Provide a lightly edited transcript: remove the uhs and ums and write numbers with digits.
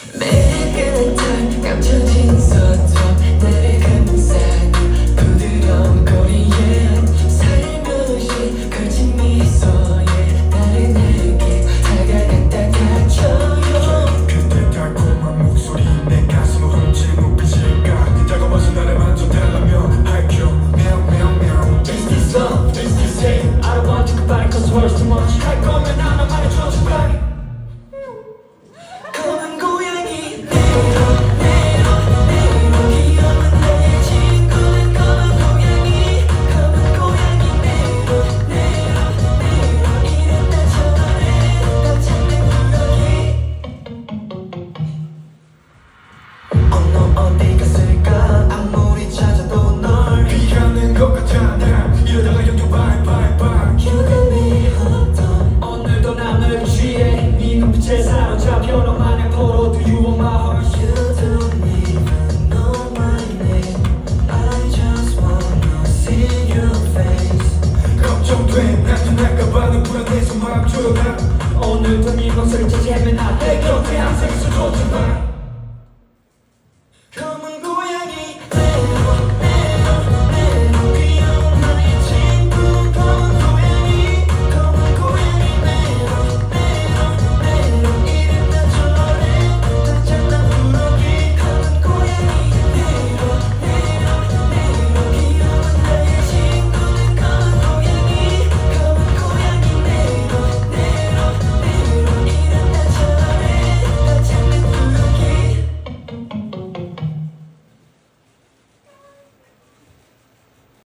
매일 같은 감춰진 서점 나를 감싸는 부드러운 거리에 살며시 거친 미소에 나를 내게 다가갔다 닫혀요. 그때 달콤한 목소리 내 가슴을 훔친 눈빛일까 네 따가워서 나를 만져달라며 할겨 meow Taste this love, taste this hate I don't want to go back cause words too much 할 거면 나만 말해줘 제발 검은 고양이 네로 귀여운 내 친구는 검은 고양이 네로 이랬다 저래 난 찾는 구역이 너 어디 갔을까 아무리 찾아도 널 피하는 것 같아 난 이러다가 영영 bye You got me hooked on 오늘도 남을 취해 네 눈빛에 사로잡혀 너만